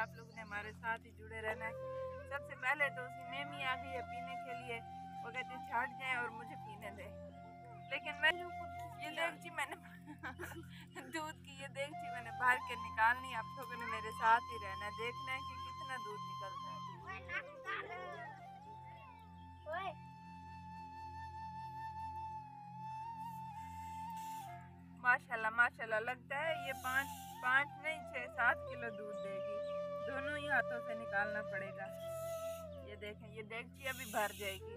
आप लोगों ने हमारे साथ ही जुड़े रहना है। सबसे पहले तो उसकी मेमी आ गई है पीने के लिए, वो कहती है छाट जाए और मुझे पीने दे, लेकिन मैं ये देगची मैंने दूध की ये देगची मैंने भर के निकालनी। आप लोगों ने मेरे साथ ही रहना है, देखना है कि कितना दूध निकलता है। माशाल्लाह माशाल्लाह, लगता है ये पाँच नहीं 6-7 किलो दूध देगी। दोनों ही हाथों से निकालना पड़ेगा। ये देखें, ये देगची अभी भर जाएगी।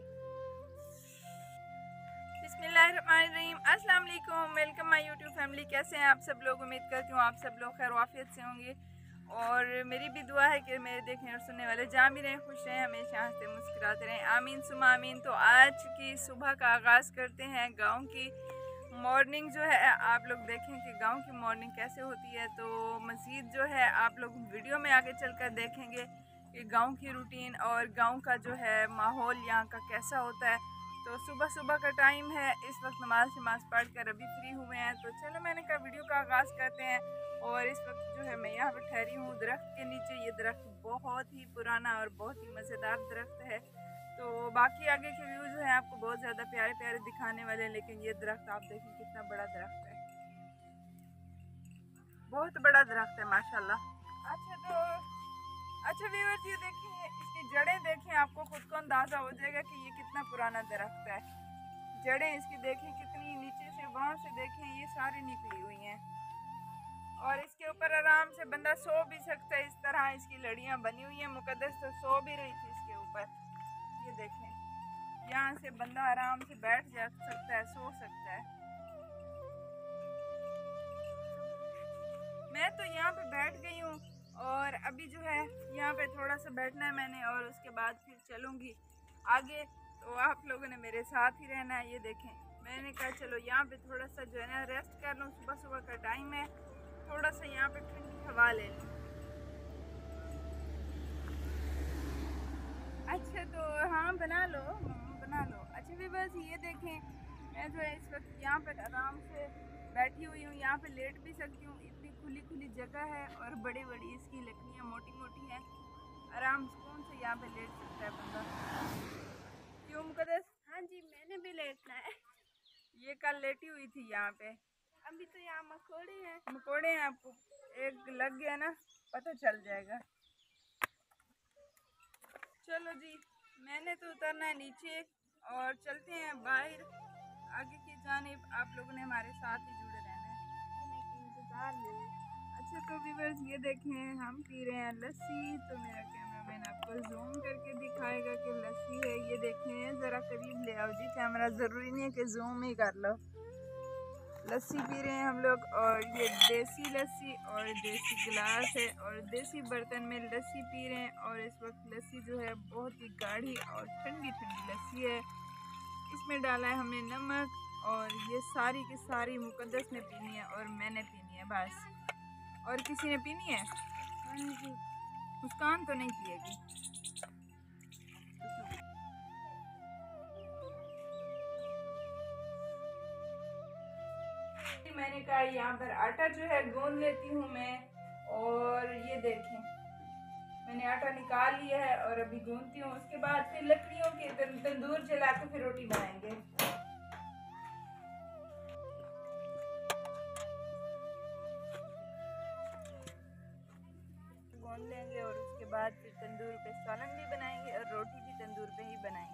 बिस्मिल्लाहिर्रहमानिर्रहीम, अस्सलाम वालेकुम, वेलकम माय यूट्यूब फैमिली। कैसे हैं आप सब लोग? उम्मीद करती हूँ आप सब लोग खैर वाफियत से होंगे और मेरी भी दुआ है कि मेरे देखने और सुनने वाले जहाँ भी रहें खुश रहें, हमेशा हंसते मुस्कुराते रहें। आमीन सुमा आमीन। तो आज की सुबह का आगाज़ करते हैं। गाँव की मॉर्निंग जो है आप लोग देखें कि गांव की मॉर्निंग कैसे होती है। तो मज़ीद जो है आप लोग वीडियो में आगे चलकर देखेंगे कि गांव की रूटीन और गांव का जो है माहौल यहाँ का कैसा होता है। तो सुबह सुबह का टाइम है, इस वक्त नमाज पढ़ कर अभी फ्री हुए हैं। तो चलो मैंने कहा वीडियो का आगाज़ करते हैं। और इस वक्त जो है मैं यहाँ पर ठहरी हूँ दरख्त के नीचे। ये दरख्त बहुत ही पुराना और बहुत ही मज़ेदार दरख्त है। तो बाकी आगे के व्यू जो है आपको बहुत ज़्यादा प्यारे प्यारे दिखाने वाले हैं, लेकिन ये दरख्त आप देखें कितना बड़ा दरख्त है, बहुत बड़ा दरख्त है माशाल्लाह। अच्छा व्यूअर्स, ये देखें इसकी जड़ें देखें, आपको खुद को अंदाज़ा हो जाएगा कि ये कितना पुराना दरख्त है। जड़ें इसकी देखें कितनी नीचे से, वहाँ से देखें ये सारी निकली हुई हैं और इसके ऊपर आराम से बंदा सो भी सकता है। इस तरह इसकी लड़ियाँ बनी हुई हैं। मुकद्दस तो सो भी रही थी इसके ऊपर। ये देखें, यहाँ से बंदा आराम से बैठ जा सकता है, सो सकता है। मैं तो यहाँ पे बैठ गई हूँ और अभी जो है यहाँ पे थोड़ा सा बैठना है मैंने और उसके बाद फिर चलूँगी आगे। तो आप लोगों ने मेरे साथ ही रहना है। ये देखें, मैंने कहा चलो यहाँ पे थोड़ा सा जो है ना रेस्ट कर लूँ, सुबह सुबह का टाइम है, थोड़ा सा यहाँ पे ठंडी हवा ले लूँ। अच्छा तो हाँ बना लो। अच्छा भी बस ये देखें, मैं जो है इस वक्त यहाँ पर आराम से बैठी हुई हूँ, यहाँ पे लेट भी सकती हूँ। इतनी खुली खुली जगह है और बड़ी बड़ी इसकी लकड़ियाँ मोटी मोटी हैं, आराम सुकून से यहाँ पे लेट सकता है बंदा। क्यों मुकद्दस? हाँ जी, मैंने भी लेटना है। ये कल लेटी हुई थी यहाँ पे। अभी तो यहाँ मकोड़े हैं। आपको एक लग गया ना, पता चल जाएगा। चलो जी, मैंने तो उतरना है नीचे और चलते हैं बाहर आगे की जानिब। आप लोगों ने हमारे साथ ही जुड़े रहना है, इंतजार में। अच्छा तो व्यूअर्स ये देखें, हम पी रहे हैं लस्सी। तो मेरा कैमरामैन आपको जूम करके दिखाएगा कि लस्सी है। ये देखें, ज़रा करीब ले आओ जी कैमरा, ज़रूरी नहीं है कि जूम ही कर लो। लस्सी पी रहे हैं हम लोग और ये देसी लस्सी और देसी गिलास है और देसी बर्तन में लस्सी पी रहे हैं। और इस वक्त लस्सी जो है बहुत ही गाढ़ी और ठंडी ठंडी लस्सी है। इसमें डाला है हमने नमक और ये सारी की सारी मुकद्दस ने पीनी है और मैंने पीनी है बस। और किसी ने पीनी है? मुस्कान तो नहीं पिएगी। मैंने कहा यहाँ पर आटा जो है गूंद लेती हूँ मैं। और ये देखें मैंने आटा निकाल लिया है और अभी गूंदती हूँ। उसके बाद फिर लकड़ियों के तंदूर जला के फिर रोटी बनाएंगे। गूंद लेंगे और उसके बाद फिर तंदूर पे सालन भी बनाएंगे और रोटी भी तंदूर पे ही बनाएंगे।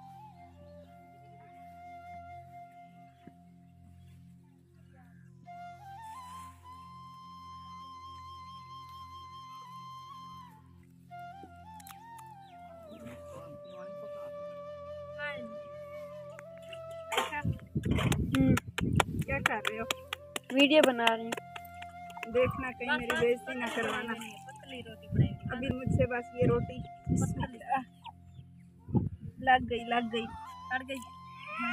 क्या कर रहे हो? वीडियो बना रही हूँ। देखना कहीं मेरी बेइज्जती ना करवाना। अभी मुझसे बस ये रोटी लग गई अड़ गई। हाँ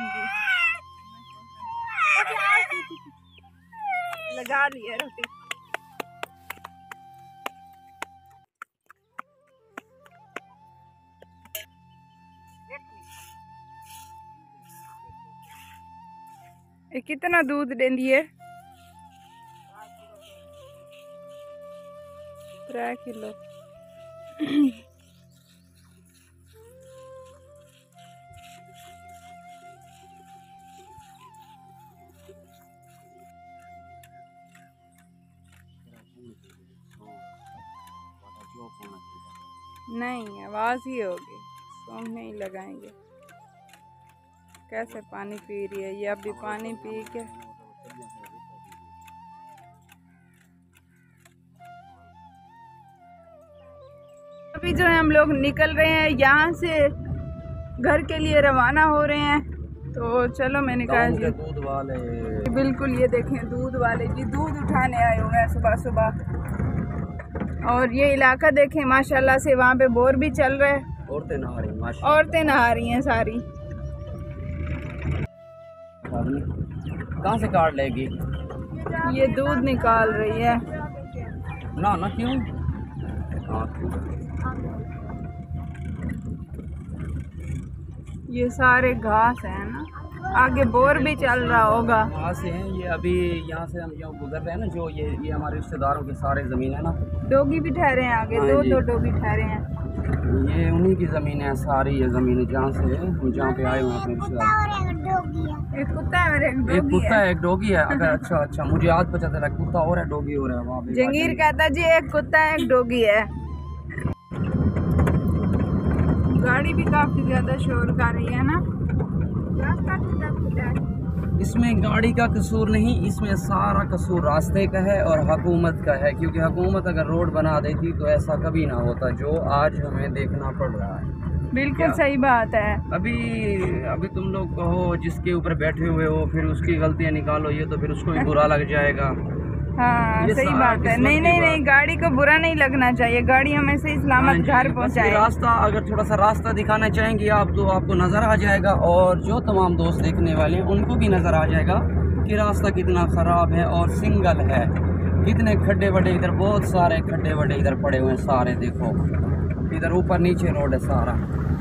जी, लगा ली है रोटी। ये कितना दूध देंदी है? 3 किलो। नहीं, आवाज़ ही होगी, सॉन्ग नहीं लगाएंगे। कैसे पानी पी रही है ये, अभी पानी पी के अभी जो है हम लोग निकल रहे हैं यहाँ से, घर के लिए रवाना हो रहे हैं। तो चलो, मैंने कहा जी दूध वाले, बिल्कुल ये देखें दूध वाले जी दूध उठाने आए हुए हैं सुबह सुबह। और ये इलाका देखें माशाल्लाह से, वहाँ पे बोर भी चल रहा है, औरतें नहा रही हैं, औरतें नहा रही हैं सारी। कहाँ से काट लेगी? ये दूध निकाल रही है ना क्यों? ये सारे घास है ना, आगे बोर भी चल रहा होगा। वहाँ से हैं ये, अभी यहाँ से हम जो गुजर रहे हैं ना, जो ये हमारे रिश्तेदारों के सारे ज़मीन है ना। डोगी भी ठहरे हैं आगे, हाँ दो डोगी ठहरे हैं। ये उन्हीं की ज़मीन है सारी, ये ज़मीन जहाँ से हम जहाँ पे आए हुए हैं अपने रिश्तेदार। एक कुत्ता है मेरे, एक कुत्ता है, एक डोगी है। अगर अच्छा मुझे आज पता चला कुत्ता और है डोगी और है वहाँ पे। जंगीर कहता जी एक कुत्ता है एक डोगी है। गाड़ी भी काफी ज्यादा शोर कर रही है ना। इसमें गाड़ी का कसूर नहीं, इसमें सारा कसूर रास्ते का है और हुकूमत का है, क्योंकि हुकूमत अगर रोड बना देती तो ऐसा कभी ना होता जो आज हमें देखना पड़ रहा है। बिल्कुल सही बात है। अभी तुम लोग कहो जिसके ऊपर बैठे हुए हो फिर उसकी गलतियां निकालो, ये तो फिर उसको भी बुरा लग जाएगा। हाँ सही बात है। नहीं, गाड़ी को बुरा नहीं लगना चाहिए, गाड़ी हमें सही सलामत घर पहुंचाए। रास्ता अगर थोड़ा सा रास्ता दिखाना चाहेंगे आप तो आपको नज़र आ जाएगा, और जो तमाम दोस्त देखने वाले हैं उनको भी नज़र आ जाएगा कि रास्ता कितना ख़राब है और सिंगल है। कितने खड्डे वड्डे, इधर बहुत सारे खड्डे वड्डे इधर पड़े हुए हैं सारे, देखो इधर ऊपर नीचे रोड है सारा।